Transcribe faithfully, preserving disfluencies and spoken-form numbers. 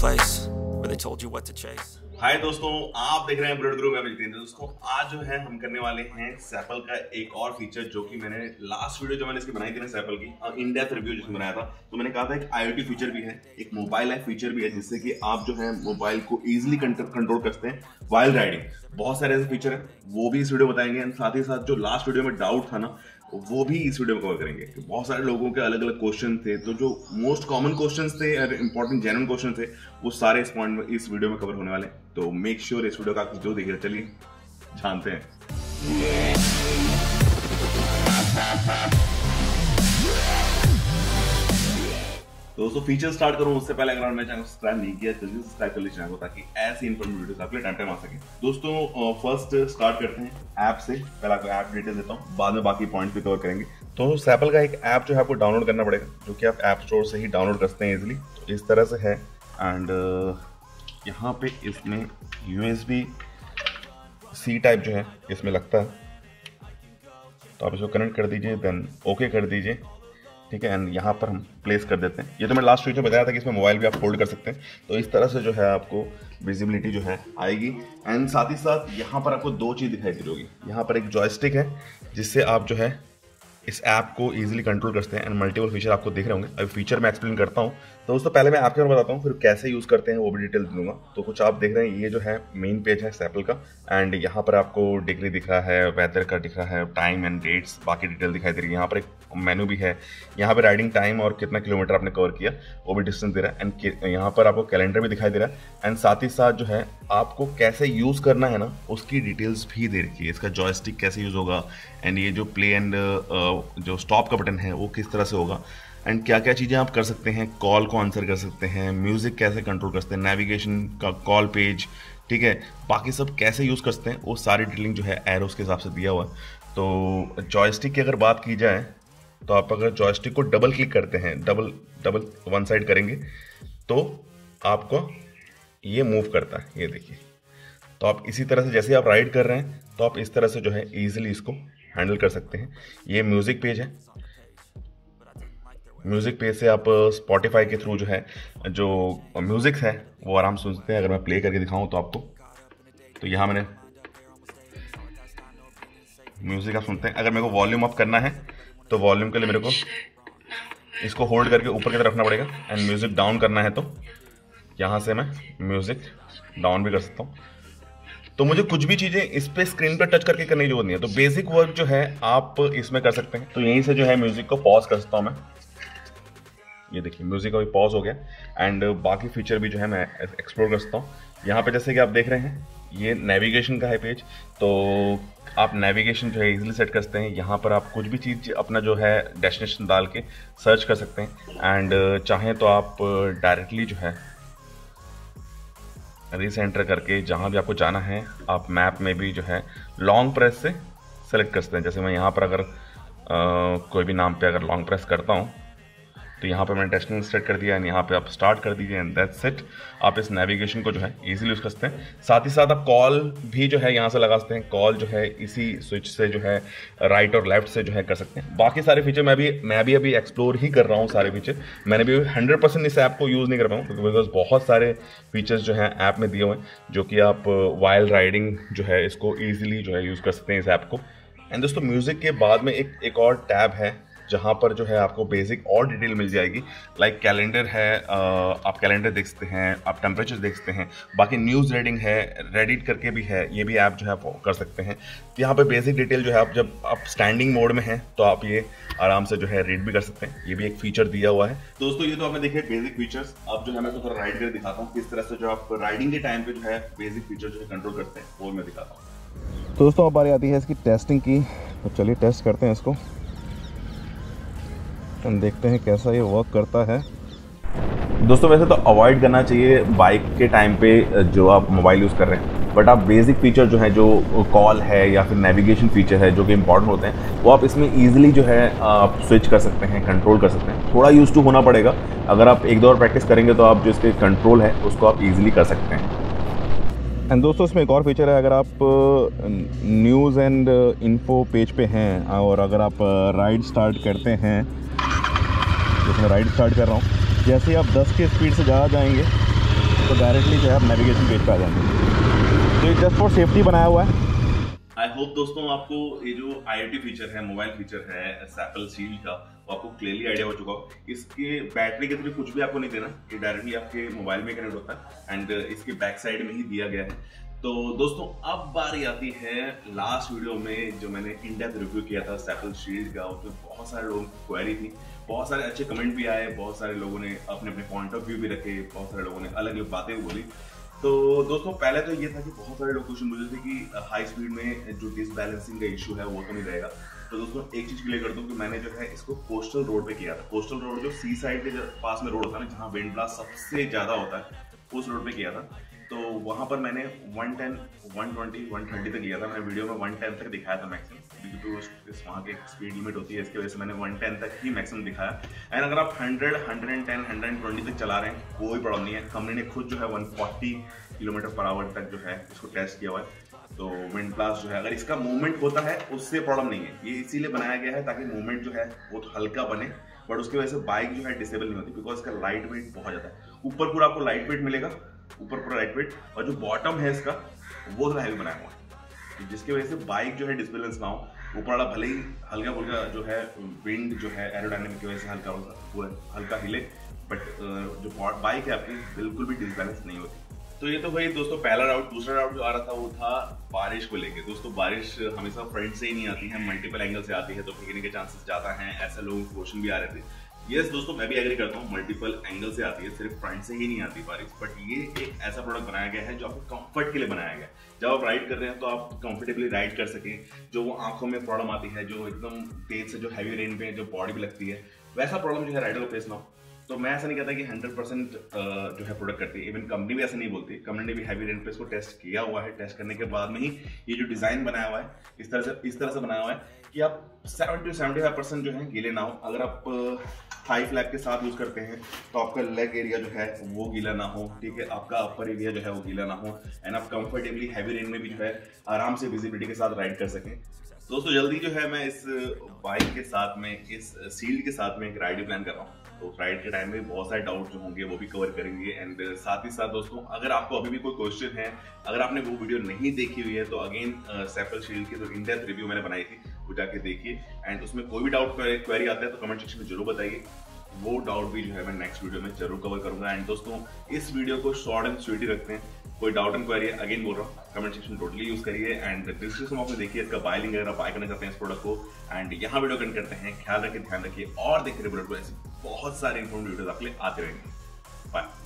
place where they told you what to chase. हाय दोस्तों, आप देख रहे हैं बुलेट गुरु में जितेंद्र। दोस्तों आज जो है हम करने वाले हैं सैपल का एक और फीचर जो कि मैंने लास्ट वीडियो जो मैंने इसकी बनाई थी ना सैपल की इन डेप्थ रिव्यू जिसमें बनाया था, तो मैंने कहा था एक आईओटी फीचर भी है, एक मोबाइल ऐप फीचर भी है जिससे कि आप जो है मोबाइल को इजीली कंट्रोल कर सकते हैं वाइल राइडिंग। बहुत सारे ऐसे फीचर है, वो भी इस वीडियो बताएंगे। एंड साथ ही साथ जो लास्ट वीडियो में डाउट था ना, वो भी इस वीडियो में कवर करेंगे। बहुत सारे लोगों के अलग अलग क्वेश्चन थे, तो जो मोस्ट कॉमन क्वेश्चंस थे और इंपॉर्टेंट जेन्युइन क्वेश्चन थे वो सारे इस पॉइंट में इस वीडियो में कवर होने वाले। तो मेक श्योर इस वीडियो का जो देखिए, चलिए जानते हैं। दोस्तों फीचर स्टार्ट करूं उससे पहले अगर मेरे चैनल को सब्सक्राइब नहीं किया जल्दी सब्सक्राइब कर लीजिए चैनल को, ताकि ऐसी इन्फॉर्मेटिव वीडियोस आपके लिए टाइम टाइम आ सके। दोस्तों फर्स्ट स्टार्ट करते हैं ऐप से। पहले आपको ऐप डिटेल देता हूं, बाद में बाकी पॉइंट्स भी कवर करेंगे। तो सैपल का एक ऐप जो है आपको डाउनलोड करना पड़ेगा, जो कि आप ऐप स्टोर से ही डाउनलोड कर सकते हैं इजीली। तो इस तरह से है। एंड यहाँ पे इसमें यूएसबी सी टाइप जो है इसमें लगता है, तो आप इसको कनेक्ट कर दीजिए, देन ओके कर दीजिए, ठीक है। एंड यहाँ पर हम प्लेस कर देते हैं। ये तो मैं लास्ट वीडियो में बताया था कि इसमें मोबाइल भी आप फोल्ड कर सकते हैं, तो इस तरह से जो है आपको विजिबिलिटी जो है आएगी। एंड साथ ही साथ यहाँ पर आपको दो चीज़ दिखाई दे रही होगी। यहाँ पर एक जॉयस्टिक है जिससे आप जो है इस ऐप को इजीली कंट्रोल कर सकते हैं। एंड मल्टीपल फीचर आपको दिख रहे होंगे। अभी फीचर मैं एक्सप्लेन करता हूँ। तो दोस्तों पहले मैं आपके बारे में बताता हूँ, फिर कैसे यूज़ करते हैं वो भी डिटेल दूंगा। तो कुछ आप देख रहे हैं, ये जो है मेन पेज है सैपल का। एंड यहाँ पर आपको डिग्री दिख रहा है, वेदर का दिख रहा है, टाइम एंड डेट्स, बाकी डिटेल दिखाई दे रही है। यहाँ पर एक मेनू भी है, यहाँ पर राइडिंग टाइम और कितना किलोमीटर आपने कवर किया वो भी डिस्टेंस दे रहा है। एंड यहाँ पर आपको कैलेंडर भी दिखाई दे रहा है। एंड साथ ही साथ जो है आपको कैसे यूज़ करना है ना, उसकी डिटेल्स भी दे रखी है। इसका जॉयस्टिक कैसे यूज़ होगा, एंड ये जो प्ले एंड जो स्टॉप का बटन है वो किस तरह से होगा, एंड क्या क्या चीज़ें आप कर सकते हैं, कॉल को आंसर कर सकते हैं, म्यूज़िक कैसे कंट्रोल कर सकते हैं, नेविगेशन का कॉल पेज, ठीक है, बाकी सब कैसे यूज़ कर सकते हैं वो सारी डिटेलिंग जो है एरोस के हिसाब से दिया हुआ है। तो जॉयस्टिक की अगर बात की जाए, तो आप अगर जॉयस्टिक को डबल क्लिक करते हैं, डबल डबल वन साइड करेंगे तो आपको ये मूव करता है, ये देखिए। तो आप इसी तरह से जैसे आप राइड कर रहे हैं, तो आप इस तरह से जो है ईजिली इसको हैंडल कर सकते हैं। ये म्यूज़िक पेज है। म्यूज़िक पेज से आप स्पॉटिफाई के थ्रू जो है जो म्यूज़िक है वो आराम से सुन सकते हैं। अगर मैं प्ले करके दिखाऊं तो आपको, तो यहाँ मैंने म्यूज़िक आप सुनते हैं। अगर मेरे को वॉल्यूम अप करना है तो वॉल्यूम के लिए मेरे को इसको होल्ड करके ऊपर की तरफ रखना पड़ेगा। एंड म्यूज़िक डाउन करना है तो यहाँ से मैं म्यूज़िक डाउन भी कर सकता हूँ। तो मुझे कुछ भी चीज़ें इस पे स्क्रीन पर टच करके करने की जरूरत नहीं है। तो बेसिक वर्क जो है आप इसमें कर सकते हैं। तो यहीं से जो है म्यूज़िक को पॉज कर सकता हूँ मैं। ये देखिए म्यूज़िक अभी पॉज हो गया। एंड बाकी फीचर भी जो है मैं एक्सप्लोर कर सकता हूँ। यहाँ पे जैसे कि आप देख रहे हैं, ये नेविगेशन का है पेज, तो आप नेविगेशन जो है इजीली सेट कर सकते हैं। यहाँ पर आप कुछ भी चीज़ अपना जो है डेस्टिनेशन डाल के सर्च कर सकते हैं। एंड चाहें तो आप डायरेक्टली जो है रीसेंटर करके जहाँ भी आपको जाना है, आप मैप में भी जो है लॉन्ग प्रेस से सेलेक्ट कर सकते हैं। जैसे मैं यहाँ पर अगर आ, कोई भी नाम पे अगर लॉन्ग प्रेस करता हूँ, तो यहाँ पे मैंने डेस्टिनेशन सेट कर दिया। एंड यहाँ पे आप स्टार्ट कर दीजिए एंड दैट्स इट। आप इस नेविगेशन को जो है इजीली यूज़ कर सकते हैं। साथ ही साथ आप कॉल भी जो है यहाँ से लगा सकते हैं। कॉल जो है इसी स्विच से जो है राइट और लेफ्ट से जो है कर सकते हैं। बाकी सारे फीचर मैं भी मैं भी अभी एक्सप्लोर ही कर रहा हूँ। सारे फीचर मैंने भी हंड्रेड परसेंट इस ऐप को यूज़ नहीं कर पाऊँ, बिकॉज बहुत सारे फीचर्स जो हैं ऐप में दिए हुए हैं, जो कि आप वाइल राइडिंग जो है इसको ईजिली जो है यूज़ कर सकते हैं इस ऐप को। एंड दोस्तों म्यूज़िक के बाद में एक एक और टैब है जहाँ पर जो है आपको बेसिक और डिटेल मिल जाएगी। लाइक कैलेंडर है, आप कैलेंडर देख सकते हैं, आप टेम्परेचर देख सकते हैं, बाकी न्यूज़ रीडिंग है, रेडिट करके भी है, ये भी ऐप जो है आप कर सकते हैं। तो यहाँ पे बेसिक डिटेल जो है आप जब आप स्टैंडिंग मोड में हैं तो आप ये आराम से जो है रीड भी कर सकते हैं। ये भी एक फीचर दिया हुआ है। दोस्तों ये तो आपने देखे बेसिक फीचर्स। अब जो है मैं तो थोड़ा राइड कर दिखाता हूँ किस तरह से जो आप राइडिंग के टाइम पे जो है बेसिक फीचर जो है कंट्रोल करते हैं वो मैं दिखाता हूँ। तो दोस्तों अब बारी आती है इसकी टेस्टिंग की। तो चलिए टेस्ट करते हैं इसको, हम देखते हैं कैसा ये वर्क करता है। दोस्तों वैसे तो अवॉइड करना चाहिए बाइक के टाइम पे जो आप मोबाइल यूज़ कर रहे हैं, बट आप बेसिक फीचर जो है जो कॉल है या फिर नेविगेशन फीचर है जो कि इंपॉर्टेंट होते हैं, वो आप इसमें ईजिली जो है आप स्विच कर सकते हैं, कंट्रोल कर सकते हैं। थोड़ा यूज टू होना पड़ेगा। अगर आप एक दो और प्रैक्टिस करेंगे तो आप जो इसके कंट्रोल है उसको आप ईजिली कर सकते हैं। एंड दोस्तों इसमें एक और फीचर है, अगर आप न्यूज़ एंड इन्फो पेज पे हैं और अगर आप राइड स्टार्ट करते हैं, जैसे मैं राइड स्टार्ट कर रहा हूँ, जैसे ही आप दस की स्पीड से ज़्यादा जाएंगे तो डायरेक्टली जो है आप नेविगेशन पेज पे आ जाएंगे। तो ये जस्ट फॉर सेफ्टी बनाया हुआ है। आई होप दोस्तों आपको ये जो आईओटी फीचर है, मोबाइल फीचर है एप्पल शील्ड का, वो आपको क्लियरली आइडिया हो चुका हो। इसके बैटरी के थ्रू कुछ भी आपको नहीं देना, ये डायरेक्टली आपके मोबाइल में कनेक्ट होता है एंड इसके बैक साइड में ही दिया गया है। तो दोस्तों अब बारी आती है लास्ट वीडियो में जो मैंने इन डेप्थ रिव्यू किया था एप्पल शील्ड का, उसमें बहुत सारे लोगों की क्वेरी थी, बहुत सारे अच्छे कमेंट भी आए, बहुत सारे लोगों ने अपने अपने पॉइंट ऑफ व्यू भी रखे, बहुत सारे लोगों ने अलग अलग बातें भी बोली। तो दोस्तों पहले तो ये था कि बहुत सारे लोग क्वेश्चन पूछ रहे थे कि हाई स्पीड में जो डिसबैलेंसिंग का इशू है वो तो नहीं रहेगा। तो दोस्तों एक चीज क्लियर कर दूं कि मैंने जो है इसको कोस्टल रोड पे किया था। कोस्टल रोड जो सी साइड के पास में रोड होता है ना, जहाँ विंड ब्लास्ट सबसे ज्यादा होता है, उस रोड पे किया था। तो वहां पर मैंने one ten, one twenty, one thirty तक लिया था। मैंने वीडियो में वन टेन तक दिखाया था मैक्सिमम, क्योंकि तो वहाँ की स्पीड लिमिट होती है, इसकी वजह से मैंने वन टेन तक ही मैक्सिमम दिखाया। एंड अगर आप hundred, hundred ten, hundred twenty तक चला रहे हैं कोई प्रॉब्लम नहीं है। कंपनी ने खुद जो है one forty kilometre per hour तक जो है इसको टेस्ट किया हुआ है। तो विंड ब्लास्ट जो है अगर इसका मूवमेंट होता है उससे प्रॉब्लम नहीं है, ये इसीलिए बनाया गया है ताकि मूवमेंट जो है वो तो हल्का बने, बट उसकी वजह से बाइक जो है डिसेबल नहीं होती, बिकॉज इसका लाइट वेट बहुत ज्यादा है। ऊपर पूरा आपको लाइट वेट मिलेगा, ऊपर पूरा लाइट वेट, और जो बॉटम है इसका वो थोड़ा हैवी बनाया हुआ है, जिसकी वजह से बाइक जो है डिसबैलेंस ना हो। ऊपर वाला भले ही हल्का फुल्का जो है विंड जो है एरोडायनेमिक की वजह से हल्का पूरा हल्का हिले, बट जो बाइक है आपकी बिल्कुल भी डिसबैलेंस नहीं होती। तो ये तो भाई दोस्तों पहला राउट। दूसरा राउट जो आ रहा था वो था बारिश को लेके। दोस्तों बारिश हमेशा फ्रंट से ही नहीं आती है, मल्टीपल एंगल से आती है, तो भीगने के चांसेस ज्यादा हैं, ऐसे लोगों के क्वेश्चन भी आ रहे थे। यस दोस्तों मैं भी एग्री करता हूँ, मल्टीपल एंगल से आती है, सिर्फ फ्रंट से ही नहीं आती बारिश। बट ये एक ऐसा प्रोडक्ट बनाया गया है जो आपको कंफर्ट के लिए बनाया गया है। जब आप राइड कर रहे हैं तो आप कंफर्टेबली राइड कर सकें। जो वो आंखों में प्रॉब्लम आती है, जो एकदम तेज से जो हैवी रेन पे जो बॉडी भी लगती है, वैसा प्रॉब्लम जो है राइडर को फेस ना हो। तो मैं ऐसा नहीं कहता कि हंड्रेड परसेंट जो है प्रोडक्ट करती है, इवन कंपनी भी ऐसा नहीं बोलती। कंपनी ने भी हैवी रेन पे इसको टेस्ट किया हुआ है। टेस्ट करने के बाद में ही ये जो डिजाइन बनाया हुआ है इस तरह से इस तरह से बनाया हुआ है कि आप seventy two seventy five percent जो है गीले ना हो। अगर आप हाई फ्लैप के साथ यूज करते हैं तो आपका लेग एरिया जो है वो गीला ना हो, ठीक है, आपका अपर एरिया जो है वो गीला ना हो, एंड आप कंफर्टेबली हैवी रेन में भी जो है आराम से विजिबिलिटी के साथ राइड कर सकें। दोस्तों जल्दी जो है मैं इस बाइक के साथ में, इस शील्ड के साथ में एक राइड प्लान कर रहा हूँ। तो राइड के टाइम में बहुत सारे डाउट जो होंगे वो भी कवर करेंगे। एंड साथ ही साथ दोस्तों अगर आपको अभी भी कोई क्वेश्चन है, अगर आपने वो वीडियो नहीं देखी हुई है तो अगेन एप्पल शील्ड की जो इन डेप्थ रिव्यू मैंने बनाई थी वो जाके देखिए। एंड उसमें कोई भी डाउट क्वेरी आता है तो कमेंट सेक्शन में जरूर बताइए, वो डाउट भी जो है मैं नेक्स्ट वीडियो में जरूर कवर करूंगा। एंड दोस्तों इस वीडियो को शॉर्ट एंड स्वीट ही रखते हैं। कोई डाउट एंड क्वेरी अगेन बोल रहा हूँ, कमेंट सेक्शन टोटली यूज करिए। एंड डिस्क्रिप्शन बॉक्स में देखिए इसका बाय लिंक अगर आप बाय करना चाहते हैं इस प्रोडक्ट को। एंड यहाँ वीडियो कंटेंट करते हैं, ख्याल रखिए, ध्यान रखिए और देखिए प्रोडक्ट को ऐसे बहुत सारे इंफॉर्मेटिव वीडियोस आपके लिए आते रहेंगे। बाय।